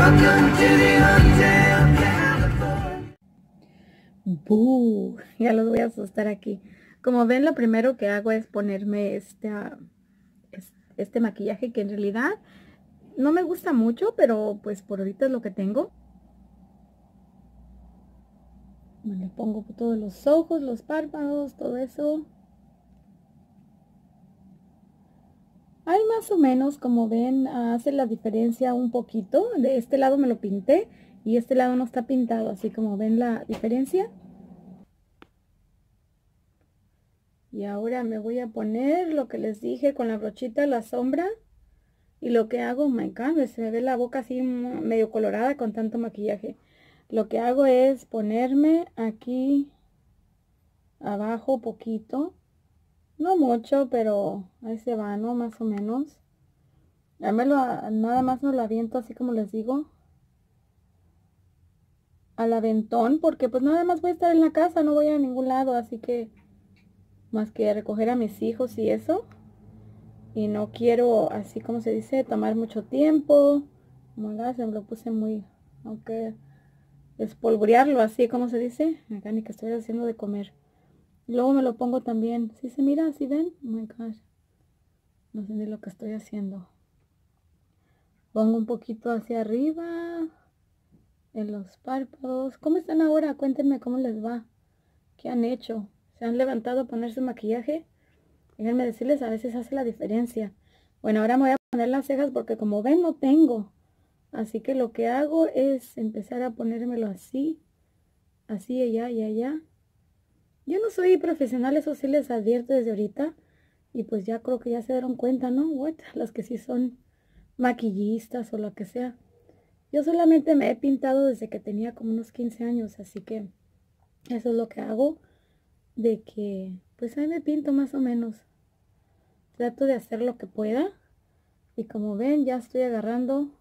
Ya los voy a asustar aquí. Como ven, lo primero que hago es ponerme este maquillaje que en realidad no me gusta mucho, pero pues por ahorita es lo que tengo. Me lo pongo por todos los ojos, los párpados, todo eso. Ahí más o menos, como ven, hace la diferencia un poquito. De este lado me lo pinté y este lado no está pintado, así como ven la diferencia. Y ahora me voy a poner lo que les dije con la brochita, la sombra. Y lo que hago, my God, se me ve la boca así medio colorada con tanto maquillaje. Lo que hago es ponerme aquí abajo poquito. No mucho, pero ahí se va, ¿no? Más o menos. Nada más me lo aviento así como les digo. Al aventón, porque pues nada más voy a estar en la casa, no voy a ningún lado, así que más que recoger a mis hijos y eso. Y no quiero, así como se dice, tomar mucho tiempo. Mira, se me lo puse muy, aunque espolvorearlo, así como se dice. Acá ni que estoy haciendo de comer. Luego me lo pongo también. ¿Sí se mira? ¿Sí ven? Oh my gosh. No sé ni lo que estoy haciendo. Pongo un poquito hacia arriba. En los párpados. ¿Cómo están ahora? Cuéntenme cómo les va. ¿Qué han hecho? ¿Se han levantado a ponerse maquillaje? Déjenme decirles, a veces hace la diferencia. Bueno, ahora me voy a poner las cejas porque como ven no tengo. Así que lo que hago es empezar a ponérmelo así. Así, allá y allá. Yo no soy profesional, eso sí les advierto desde ahorita. Y pues ya creo que ya se dieron cuenta, ¿no? What? Las que sí son maquillistas o lo que sea. Yo solamente me he pintado desde que tenía como unos 15 años, así que eso es lo que hago. De que, pues ahí me pinto más o menos. Trato de hacer lo que pueda. Y como ven, ya estoy agarrando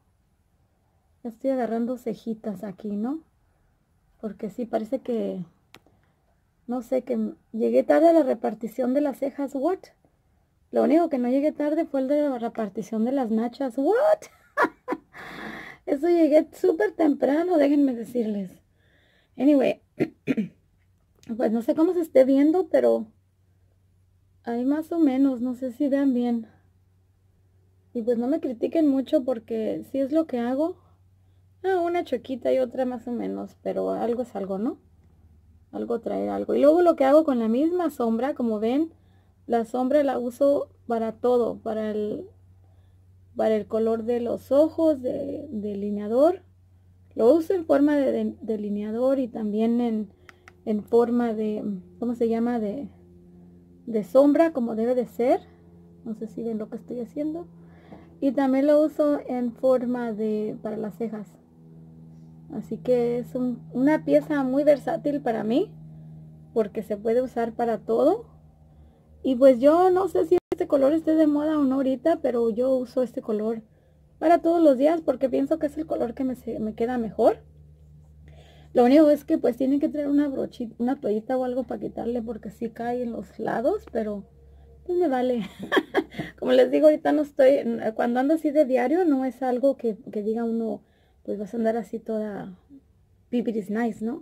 cejitas aquí, ¿no? Porque sí, parece que, no sé, que llegué tarde a la repartición de las cejas. What? Lo único que no llegué tarde fue el de la repartición de las nachas. What? Eso llegué súper temprano, déjenme decirles. Anyway, pues no sé cómo se esté viendo, pero ahí más o menos, no sé si vean bien. Y pues no me critiquen mucho porque sí es lo que hago. Una choquita y otra más o menos, pero algo es algo, ¿no? Algo trae algo. Y luego lo que hago con la misma sombra, como ven, la sombra la uso para todo, para el color de los ojos, de delineador. Lo uso en forma de delineador y también en forma de, ¿cómo se llama? De sombra, como debe de ser. No sé si ven lo que estoy haciendo. Y también lo uso en forma para las cejas. Así que es una pieza muy versátil para mí, porque se puede usar para todo. Y pues yo no sé si este color esté de moda o no ahorita, pero yo uso este color para todos los días porque pienso que es el color que me queda mejor. Lo único es que pues tienen que traer una brochita, una toallita o algo para quitarle porque sí cae en los lados, pero pues me vale. Como les digo, ahorita no estoy, cuando ando así de diario no es algo que diga uno, pues vas a andar así toda pipiris nice, ¿no?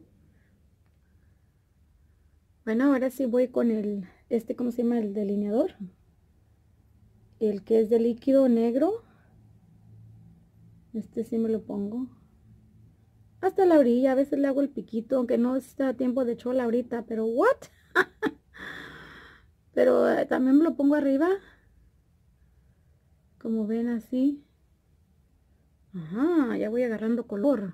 Bueno, ahora sí voy con ¿cómo se llama? El delineador. El que es de líquido negro. Este sí me lo pongo hasta la orilla. A veces le hago el piquito, aunque no está a tiempo de chola ahorita, pero what? Pero también me lo pongo arriba, como ven así. Ajá, ya voy agarrando color.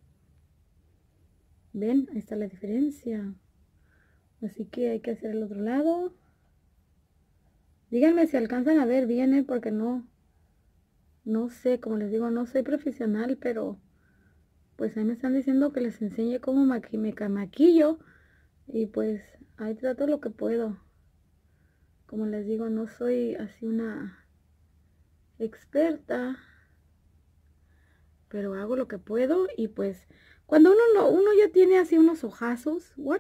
Ven, ahí está la diferencia. Así que hay que hacer el otro lado. Díganme si alcanzan a ver bien, porque no sé, como les digo, no soy profesional, pero pues ahí me están diciendo que les enseñe cómo me maquillo. Y pues ahí trato lo que puedo. Como les digo, no soy así una experta, pero hago lo que puedo. Y pues cuando uno ya tiene así unos ojazos, what?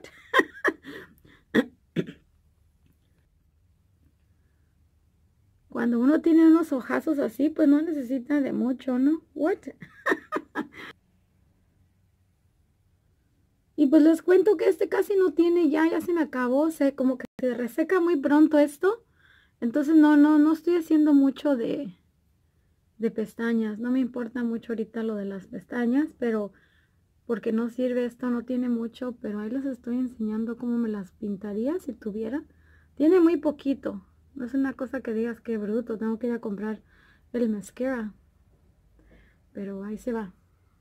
Cuando uno tiene unos ojazos así, pues no necesita de mucho, ¿no? What? Y pues les cuento que este casi no tiene ya se me acabó, como que se reseca muy pronto esto. Entonces no estoy haciendo mucho de pestañas. No me importa mucho ahorita lo de las pestañas, pero porque no sirve esto, no tiene mucho, pero ahí les estoy enseñando cómo me las pintaría si tuviera. Tiene muy poquito. No es una cosa que digas que bruto, tengo que ir a comprar el mascara. Pero ahí se va.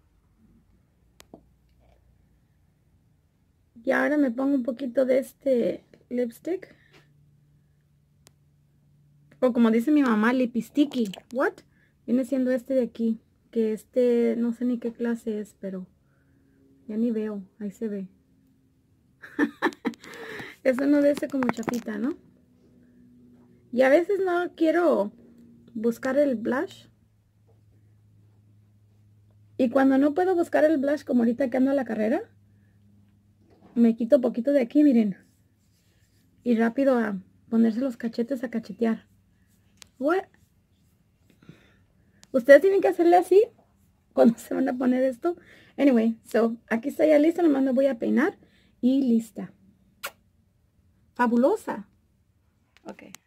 Y ahora me pongo un poquito de este lipstick. O como dice mi mamá, lipisticky. What? Viene siendo este de aquí. Que este, no sé ni qué clase es, pero ya ni veo. Ahí se ve. Es uno de ese como chapita, ¿no? Y a veces no quiero buscar el blush. Y cuando no puedo buscar el blush, como ahorita que ando a la carrera, me quito poquito de aquí, miren. Y rápido a ponerse los cachetes a cachetear. What? Ustedes tienen que hacerle así cuando se van a poner esto. Anyway, so aquí está ya lista, nomás me voy a peinar y lista. Fabulosa. Ok.